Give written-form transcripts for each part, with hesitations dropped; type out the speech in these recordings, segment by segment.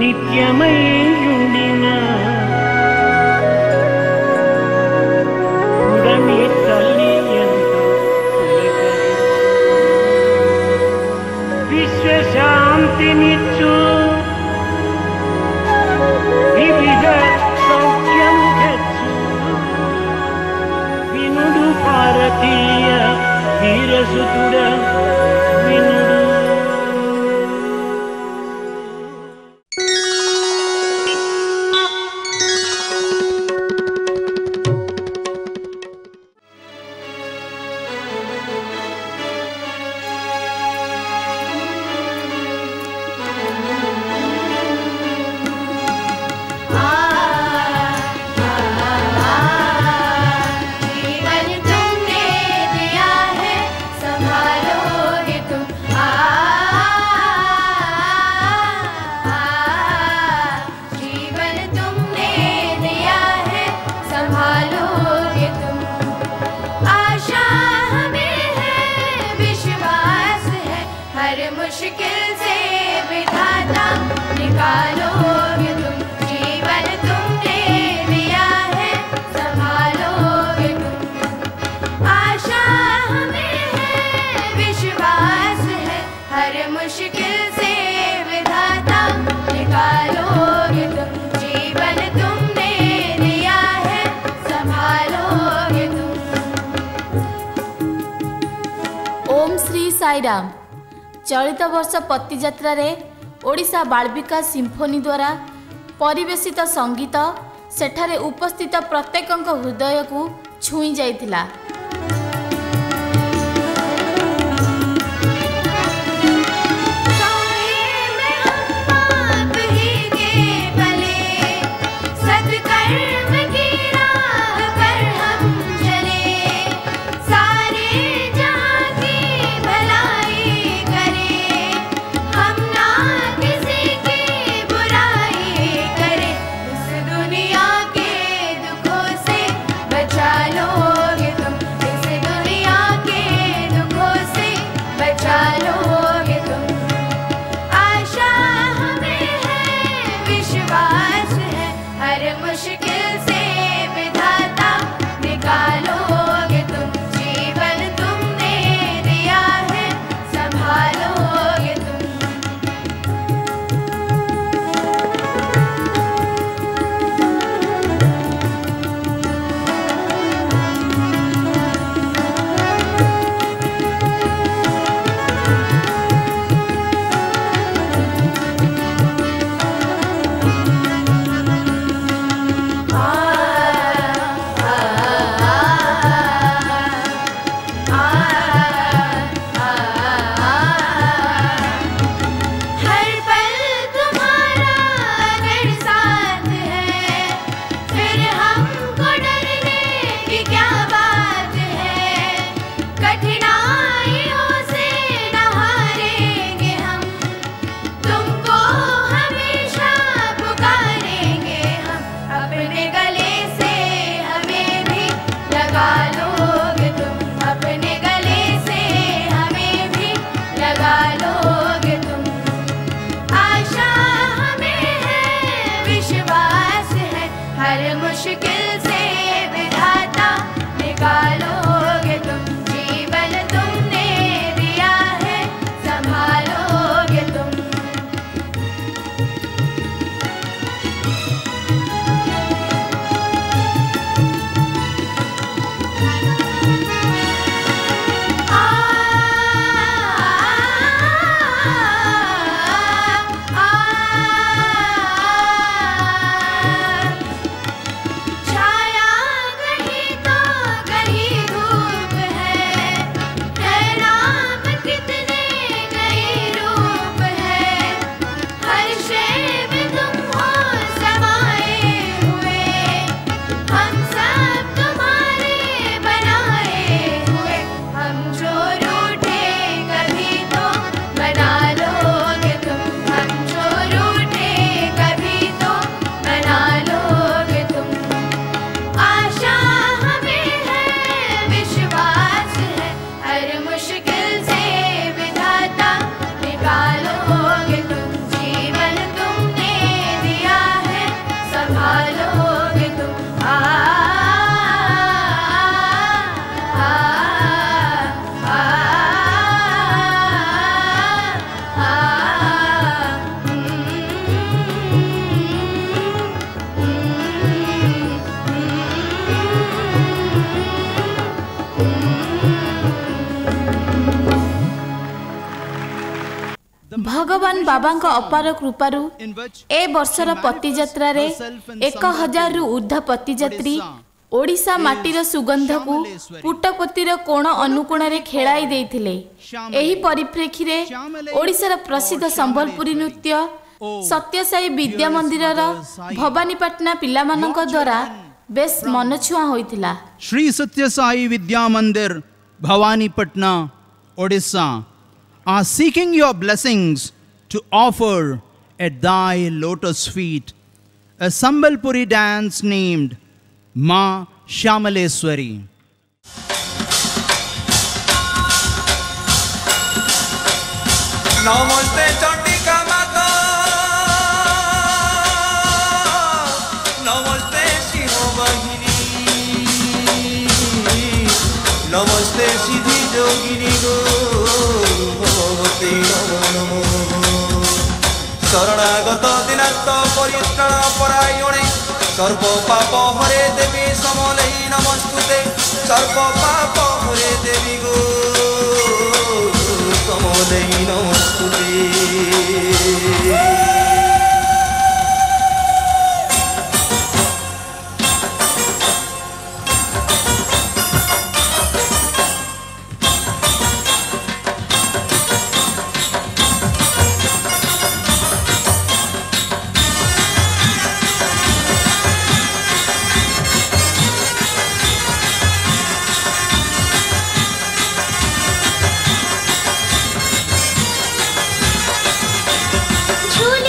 నిత్యమయుండిన ఉడమి తల్లి ఎంతో విశ్వశాంతినిచ్చు వివిధ సౌఖ్యం గచ్చు వినుడు భారతీయ వీరసుతుడ వినుడు. साईराम चलित वर्ष पत्तीजात्रा रे ओडिशा बाल विकास सिम्फोनी द्वारा परिवेशित संगीत सेठारे उपस्थित प्रत्येकଙ୍କ हृदय को छुई जाइथिला। भगवान बाबाଙ୍କ अपार कृपारु ए वर्षर पतियात्रा रे 1000 रु ऊर्ध्व पतियात्री ओडिशा माटीर सुगंध को पुटपतिर कोण अनुकोण रे खेलाई देइथिले। एही परिप्रेक्षी रे ओडिशार प्रसिद्ध संबलपुरी नृत्य सत्यसाई विद्या मंदिरर भवानीपाटना पिलामानक द्वारा बेस मनछुआ होइथिला। Shri Sathya Sai Vidya Mandir Bhawanipatna Odisha are seeking your blessings to offer at thy lotus feet a Sambalpuri dance named Ma Shyamaleswari. नमस्ते चंडिका माता, नमस्ते शिव वाहिनी, नमस्ते सिद्धि जोगिनी गो भगवती नमो नमो। शरणागत दिनात परित्राण परायणे सर्व पाप हरे देवी समलेहि नमस्तुते। सर्व पाप हरे देवी गो समलेहि नमस्तुते। झूल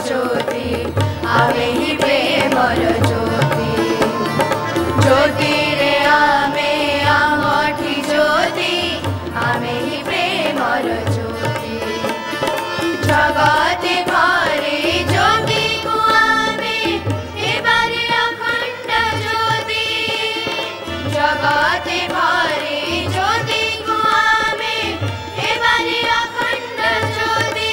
ज्योति आमे ही प्रेमर ज्योति ज्योति रे आमे आमठी ज्योति आमे ही प्रेमर ज्योति जगते भरे ज्योति को आमे एबारे अखंड ज्योति जगते भरे ज्योति को आमे एबारे अखंड ज्योति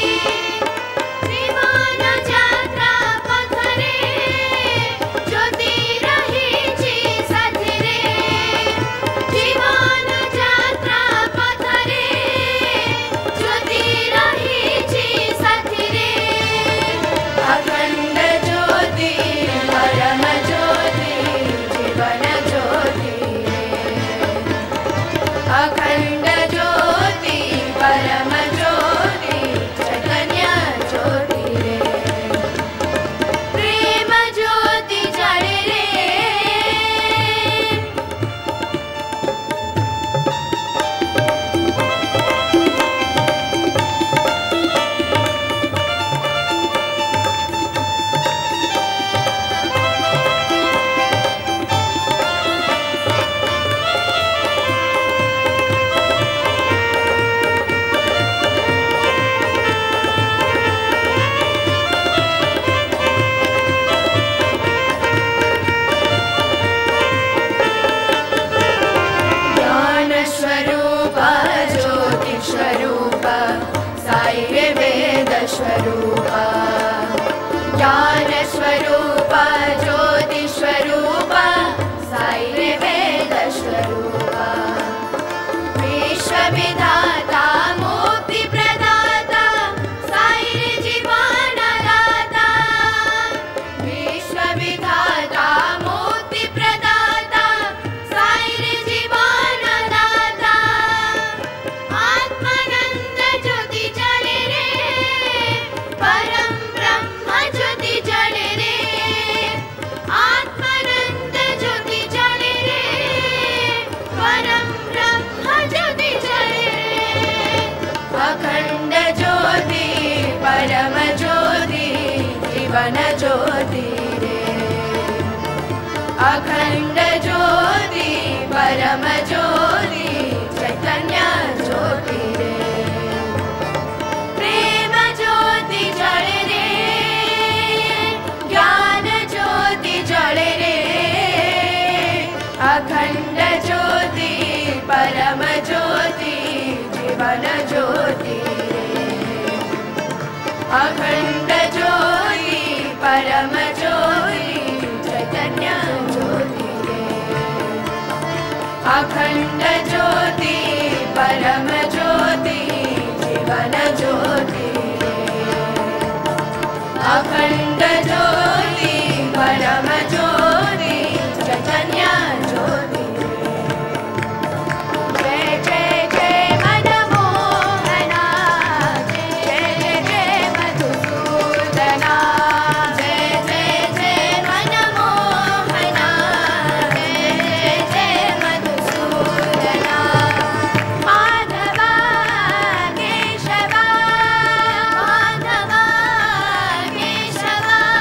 जीवन यात्रा पथरे ज्योति रहिछि साथी रे जीवन यात्रा पथरे ज्योति रहिछि साथी रे अखंड ज्योति परम ज्योति जीवन ज्योति अखंड ज्योति परम ज्योति चैतन्य ज्योति रे प्रेम ज्योति जड़े रे ज्ञान स्वरूप ज्योति स्वरूप साई रे वेद स्वरूप ज्ञान स्वरूप ज्योति स्वरूप साई रे वेद स्वरूप विश्व विधाता मुक्ति प्रदाता साई रे जीवन दाता विश्व विधाता मुक्ति प्रदाता साई रे जीवन दाता आत्मानंद ज्योति जले रे परम ब्रह्म ज्योति जले रे आत्मानंद ज्योति जले रे परम ब्रह्म ज्योति जले रे अखंड ज्योति परम ज्योति जीवन ज्योति रे अखंड ज्योति परम ज्योति चैतन्य ज्योति रे प्रेम ज्योति जले रे ज्ञान ज्योति जले रे अखंड ज्योति परम ज्योति जीवन ज्योति रे अखंड ज्योति परम ज्योति चैतन्य ज्योति रे अखंड ज्योति परम ज्योति जीवन ज्योति रे अखंड ज्योति परम ज्योति चैतन्य ज्योति रे जय जय जय मनमोहना जय जय जय मधुसूदना जय जय जय मनमोहना जय जय जय मधुसूदना माधवा केशवा माधवा केशवा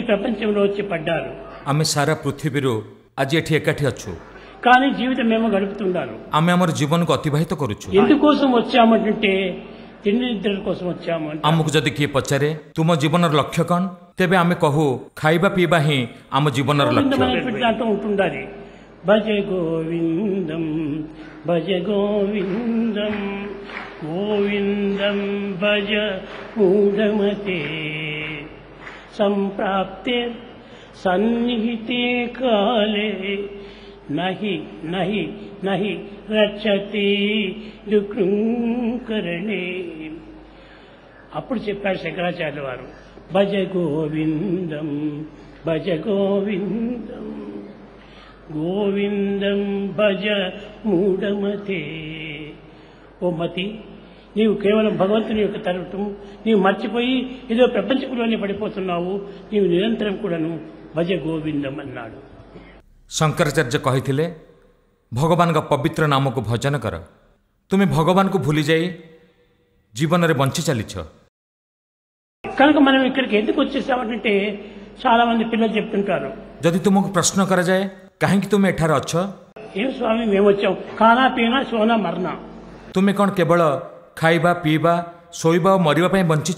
ప్రపంచంలో వచ్చి పడ్డారు. आमे सारा पृथ्वी आज एठी एकाठी अच्छु కానీ జీవితం మేము గడుపుతున్నారు. आमे आमर जीवन को अतिबाहित करूछु. ఎందుకోసం వచ్చామంటే తిండి నిద్ర కోసం వచ్చాము. आमको जदि किए पचारे तुम जीवन लक्ष्य कौन तेबे आमे कहू खाइबा पीबा ही आम जीवन लक्ष्य. దాంట్లో ఉంటుండాలి. భజ గోవిందం భజ గోవిందం గోవిందం భజ మూఢమతే సంప్రాప్తే సన్నిహితే కాలే నహి నహి నహి రక్షతి దుఃఖంకరణే. అప్పుడు చెప్పారు శంకరాచార్యుల వారు, భజ గోవిందం భజ గోవిందం గోవిందం భజ మూఢమతే. ఓ మతి, నీవు కేవలం భగవంతుని యొక్క తరగటం నీవు మర్చిపోయి ఏదో ప్రపంచంలోనే పడిపోతున్నావు. నీవు నిరంతరం కూడాను భజ గోవిందం అన్నాడు. शंकराचार्य कही भगवान का पवित्र नाम को भजन कर. तुम्हें भगवान को भूली जाई जीवन रे बंची चलीछ. కనుక మనం ఇక్కడికి ఎందుకు వచ్చేసామంటే చాలా మంది పిల్లలు చెప్తుంటారు, जदि तुमको प्रश्न करा जाए कहीं तुम एठार अच्छ ఏం స్వామి మేము వచ్చాం खाना पीना सोना मरना, तुम्हें कौन केवल खाइबा पीबा शोइबा और मरिबा पई बंचिछ.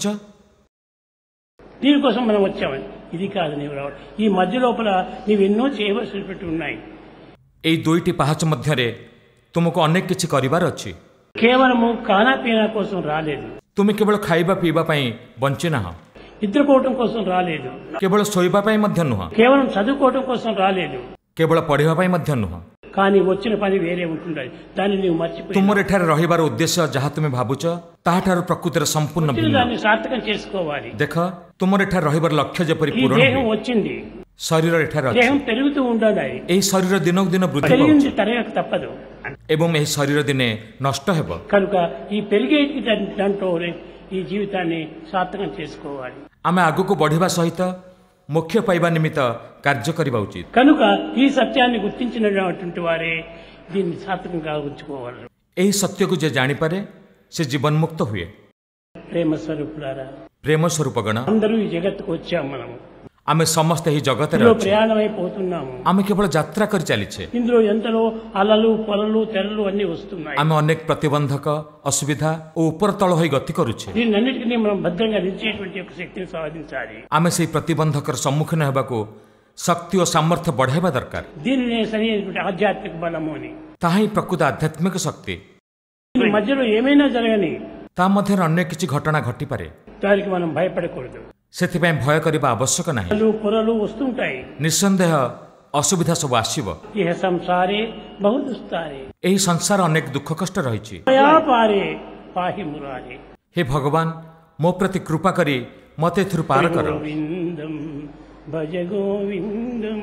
దీనికోసం మనం వచ్చామని. ఇది కాదు నీవు రావడం. ఈ మధ్య లోపల నీవు ఎన్నో చేయవలసినటువంటి ఉన్నాయి. एई दुईटी पहाच मध्यरे तुमको अनेक किछि करिवार अछि. కేవలము खाना पीना కోసం రాలేదు, तुम्हें केवल खाइबा पीबा पई बंची नाह, నిద్రపోవటం కోసం రాలేదు, केवल शोइबा पई मध्य नुह, కేవలం చదువుకోవటం కోసం రాలేదు. केवल पढ़िबा पई मध्य नुह. కానీ వచ్చిన పని వేరే ఉంటుండాలి. దాన్ని నీవు మర్చిపోయి तुमर एठार रहिबार उद्देश्य जहाँ तुम्हें भावुच ताहाठार प्रकृतिर संपूर्ण भिन्न. దాన్ని సార్థకం చేసుకోవాలి. देख तुमर एठार रहिबार लक्ष्य जेपरि ఈ पूर्ण దేహం हुए, వచ్చింది, शरीर एठार దేహం अछि. పెరుగుతూ ఉండాలి. एही शरीर दिनक दिन वृद्धि పెరిగింది पाउछि తరగక తప్పదు. एवं एही शरीर दिने नष्ट हेब. కనుక ఈ పెరిగే దాంట్లో ఈ జీవితాన్ని సార్థకం చేసుకోవాలి. आमे आगको बढ़िबा सहित मोक्ष पाइबा निमित्त कार्य करिबा उचित. కనుక ఈ సత్యాన్ని గుర్తించినటువంటి వారే దీన్ని సార్థకంగా ఉంచుకోవాలి. एही सत्य को जे जानी पारे से जीवन मुक्त हुए. ప్రేమ స్వరూపులారా, प्रेम स्वरूप गण అందరూ ఈ జగత్తుకు వచ్చాము. మనము आमे समस्त ही जगत रे ఇందులో अछि. ప్రయాణమైపోతున్నాము. आमे केवल यात्रा कर चलीछे. ఇందులో ఎంతలో అలలు పొలలు తెరలు అన్ని వస్తున్నాయి. आमे अनेक प्रतिबंधक असुविधा और ऊपर तल होई गति करूछे. దీన్నన్నిటికీ మనం భద్రంగా నిలిచేటువంటి ఒక శక్తిని సాధించాలి. आमे से प्रतिबंधकर सम्मुखीन हेबाको शक्ति और सामर्थ्य बढ़ाइबा दरकार. దీనినే సరి అయినటువంటి ఆధ్యాత్మిక బలము అని. ताहा ही प्रकृत आध्यात्मिक शक्ति. ఈ మధ్యలో ఏమైనా జరగని ता मध्य अन्य किछि घटना घटी पारे, దానికి మనం భయపడకూడదు. सेथिपाई भय करिबा आवश्यक नाही. అలలు పొరలు వస్తుంటాయి. निस्संदेह असुविधा सब आसीब. ఇహ సంసారే బహు దుస్తారే एही संसार अनेक दुख कष्ट रहिछि. దయా పారే పాహి మురారే. हे भगवान मो प्रति कृपा करी मते एथिरु पार कर. గోవిందం భజ గోవిందం.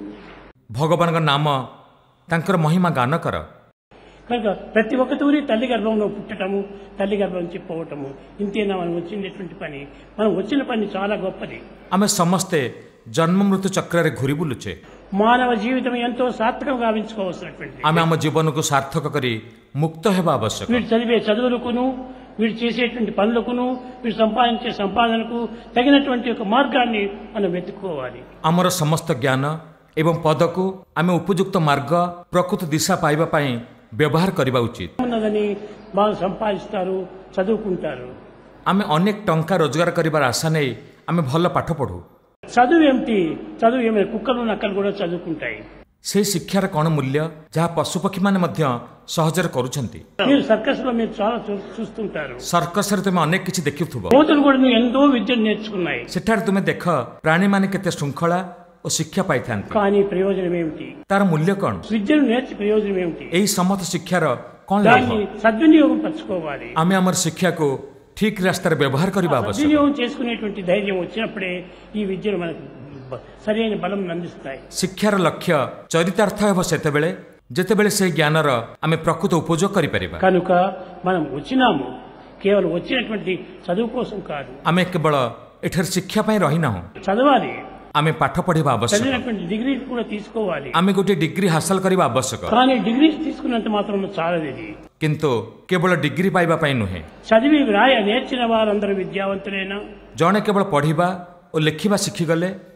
भगवान का नाम तांकर महिमा गान कर. కనుక ప్రతి ఒక్కతూరి తల్లి గర్భంలో పుట్టటము, తల్లి గర్భం నుంచి పోవటము, ఇంతేనా మనం వచ్చినటువంటి పని. మనం వచ్చిన పని చాలా గొప్పది. आमे समस्ते जन्म मृत्यु चक्र रे घुरी बुलुचे. మానవ జీవితం ఎంతో సార్థకంగా గావించుకోవాల్సినటువంటి. आमे आम जीवन को सार्थक करी मुक्त हेबा आवश्यक. వీడు చదివే చదువులకును, వీడు చేసేటువంటి పనులకును, వీడు సంపాదించే సంపాదనకు తగినటువంటి ఒక మార్గాన్ని మనం వెతుక్కోవాలి. आमर समस्त ज्ञान एवं पद को आमे उपयुक्त मार्ग प्रकृत दिशा पाइबा पई व्यवहार करिबा उचित. ఉన్నదని బాగా సంపాదిస్తారు, చదువుకుంటారు. आमे अनेक टंका रोजगार करिबार आशा नै आमे भल पाठ पढ़ू. చదువు ఏమిటి? చదువు ఏమైనా కుక్కలు నక్కలు కూడా చదువుకుంటాయి. से शिक्षार कौन मूल्य जहाँ पशुपक्षी माने मध्य सहजरे करूछंती. మీరు సర్కస్ లో మీరు చాలా చూస్తుంటారు. सर्कस रे तुम अनेक किछि देखिथुबो. కోతులు కూడా ఎంతో విద్యను నేర్చుకున్నాయి. सेठार तुमे देख प्राणी माने केते श्रृंखला और शिक्षा पाइथांती. కానీ ప్రయోజనం ఏమిటి? तार मूल्य कौन? విద్యను నేర్చి ప్రయోజనం ఏమిటి? एही समस्त शिक्षार कौन దాన్ని लाभ? సద్వినియోగం పరచుకోవాలి. आमे हमर शिक्षा को ठीक रास्ता रे व्यवहार करिबा आवश्यक. సద్వినియోగం చేసుకునేటువంటి ధైర్యం వచ్చినప్పుడే ఈ విద్యను మనకు సరైన బలం అందిస్తాయి. शिक्षार लक्ष्य चरितार्थ हेब सेतेबेले जेतेबेले से ज्ञानर आमे प्रकृत उपयोग करि परिबा. కనుక మనం వచ్చినాము కేవలం వచ్చినటువంటి చదువు కోసం కాదు. आमे केवल एठर शिक्षा पई रही ना हो. చదవాలి, आमे पाठ पढ़िबा आवश्यक. చదివినటువంటి డిగ్రీ కూడా తీసుకోవాలి. आमे गोटे डिग्री हासिल करिबा आवश्यक. కానీ డిగ్రీ తీసుకున్నంత మాత్రం చాలదు. ఇది किंतु केवल डिग्री पाइबा पई नुहे. చదివి వ్రాయ నేర్చిన వారందరూ విద్యావంతులైనా जणे केवल पढ़िबा और लिखिबा शिखिगले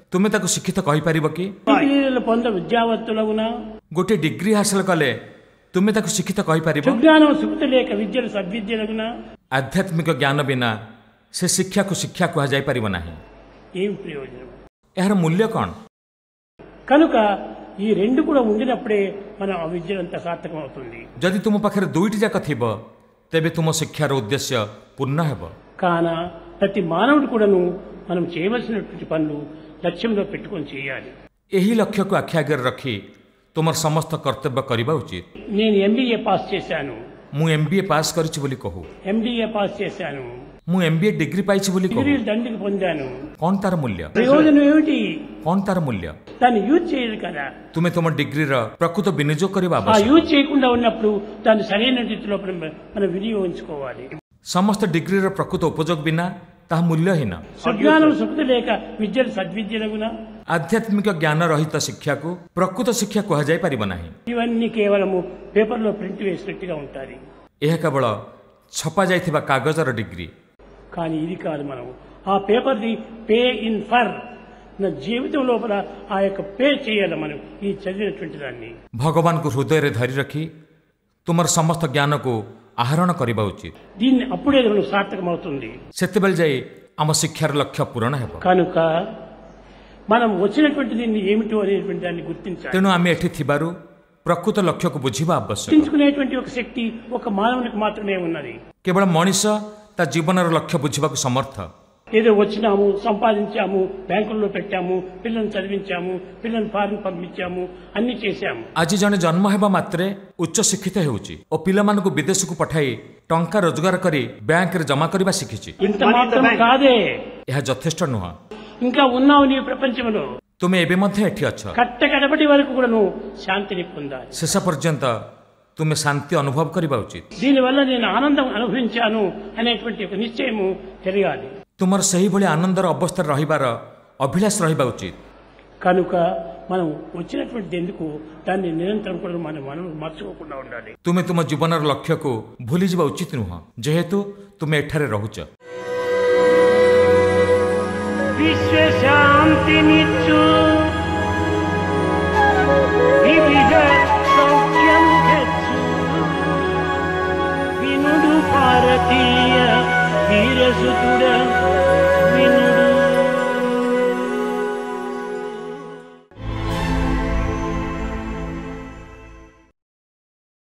ତୁମେ ତାକୁ ଶିକ୍ଷିତ କହିପାରିବ କି? డిగ్రీలు పొంద విద్యావంతులగున ଗୋଟିଏ ଡିଗ୍ରୀ ହାସଲ କଲେ ତୁମେ ତାକୁ ଶିକ୍ଷିତ କହିପାରିବ? సుజ్ఞానం సుకృత లేక విద్యలు సద్విద్యలగున ଆଧ୍ୟାତ୍ମିକ ଜ୍ଞାନ ବିନା ସେ ଶିକ୍ଷାକୁ ଶିକ୍ଷା କୁହାଯାଇପାରିବ ନାହିଁ। ఏం ప్రయోజనం? ଏହାର ମୂଲ୍ୟ କ'ଣ? కనుక ఈ రెండు కూడా ఉండినప్పుడే మన ఆ విద్యలంతా సార్థకం అవుతుంది। ଯଦି ତୁମ ପାଖରେ ଦୁଇଟି ଯାକ ଥିବ ତେବେ ତୁମ ଶିକ୍ଷାର ଉଦ୍ଦେଶ୍ୟ ପୂର୍ଣ୍ଣ ହେବ। కాన ప్రతి మానవుడు కూడాను మనం చేయవలసినటువంటి పనులు లక్ష్యంలో పెట్టుకొని చేయాలి। ଏହି ଲକ୍ଷ୍ୟକୁ ଆଖି ଆଗରେ ରଖି ତୁମର ସମସ୍ତ କର୍ତ୍ତବ୍ୟ କରିବା ଉଚିତ। నేను ఎంబీఏ పాస్ చేశాను, ମୁଁ MBA ପାସ୍ କରିଛି ବୋଲି କହୁ, ఎంబీఏ పాస్ చేశాను, ମୁଁ MBA ଡିଗ୍ରୀ ପାଇଛି ବୋଲି କହୁ, డిగ్రీలు దండికి పొందాను, କ'ଣ ତାର ମୂଲ୍ୟ? ప్రయోజనం ఏమిటి? କ'ଣ ତାର ମୂଲ୍ୟ? దాన్ని యూజ్ చేయదు కదా। ତୁମେ ତୁମ ଡିଗ୍ରୀର ପ୍ରକୃତ ବିନିଯୋଗ କରିବା ఆ ଆବଶ୍ୟକ। యూజ్ చేయకుండా ఉన్నప్పుడు దాన్ని సరైన రీతిలో మనం వినియోగించుకోవాలి। ସମସ୍ତ ଡିଗ୍ରୀର ପ୍ରକୃତ ଉପଯୋଗ ବିନା ତାହା ମୂଲ୍ୟହୀନ। సుజ్ఞానం సుకృత లేక విద్యలు సద్విద్యలగున ଆଧ୍ୟାତ୍ମିକ ଜ୍ଞାନ ରହିତ ଶିକ୍ଷାକୁ ପ୍ରକୃତ ଶିକ୍ଷା କୁହାଯାଇ ପାରିବ ନାହିଁ। ఇవన్నీ కేవలము పేపర్లో ప్రింట్ వేసినట్టుగా ఉంటాయి, ଏହା କେବଳ ଛପା ଯାଇଥିବା କାଗଜର ଡିଗ୍ରୀ। కానీ ఇది కాదు। మనం ఆ పేపర్ది పే ఇన్ ఫర్ నా జీవితం లోపల ఆ యొక్క పే చేయాలి మనం ఈ చదివినటువంటి దాన్ని। ଭଗବାନଙ୍କୁ ହୃଦୟରେ ଧରି ରଖି ତୁମର ସମସ୍ତ ଜ୍ଞାନକୁ ଆହରଣ କରିବା ଉଚିତ। దీన్ని అప్పుడే మనం సార్థకం అవుతుంది। ସେତେବେଳେ ଯାଇ ଆମ ଶିକ୍ଷାର ଲକ୍ଷ୍ୟ ପୂରଣ ହେବ। కనుక మనం వచ్చినటువంటి దీన్ని ఏమిటో అనేటువంటి దాన్ని గుర్తించాలి। ତେଣୁ ଆମେ ଏଠି ଥିବାରୁ ପ୍ରକୃତ ଲକ୍ଷ୍ୟକୁ ବୁଝିବା ଆବଶ୍ୟକ। గుర్తించుకునేటువంటి ఒక శక్తి ఒక మానవునికి మాత్రమే ఉన్నది। କେବଳ ମଣିଷ ତା ଜୀବନର ଲକ୍ଷ୍ୟ ବୁଝିବାକୁ ସମର୍ଥ। ఏదో వచ్చినాము, సంపాదించాము, బ్యాంకుల్లో పెట్టాము, పిల్లల్ని చదివించాము, పిల్లల్ని ఫారెన్ పంపించాము, అన్ని చేశాము। ଆଜି ଜଣେ ଜନ୍ମ ହେବା ମାତ୍ରେ ଉଚ୍ଚ ଶିକ୍ଷିତ ହେଉଛି ଓ ପିଲାମାନଙ୍କୁ ବିଦେଶକୁ ପଠାଇ ଟଙ୍କା ରୋଜଗାର କରି ବ୍ୟାଙ୍କରେ ଜମା କରିବା ଶିଖିଛି। ఇంత మాత్రం కాదే, ଏହା ଯଥେଷ୍ଟ ନୁହଁ। ఇంకా ఉన్నావు నీ ప్రపంచంలో। ତୁମେ ଏବେ ମଧ୍ୟ ଏଠି ଅଛ। కట్ట కడపటి వరకు కూడా నువ్వు శాంతిని పొందాలి। ଶେଷ ପର୍ଯ୍ୟନ୍ତ ତୁମେ ଶାନ୍ତି ଅନୁଭବ କରିବା ଉଚିତ। దీనివల్ల నేను ఆనందం అనుభవించాను అనేటువంటి ఒక నిశ్చయము తెలియాలి। ତୁମର ସେହିଭଳି ଆନନ୍ଦର ଅବସ୍ଥାରେ ରହିବାର ଅଭିଳାଷ ରହିବା ଉଚିତ। కనుక మనం వచ్చినటువంటి ఎందుకు దాన్ని నిరంతరం కూడా మనం మర్చిపోకుండా ఉండాలి। ତୁମେ ତୁମ ଜୀବନର ଲକ୍ଷ୍ୟକୁ ଭୁଲିଯିବା ଉଚିତ ନୁହଁ, ଯେହେତୁ ତୁମେ ଏଠାରେ ରହୁଛ। విశ్వ శాంతి నిచ్చు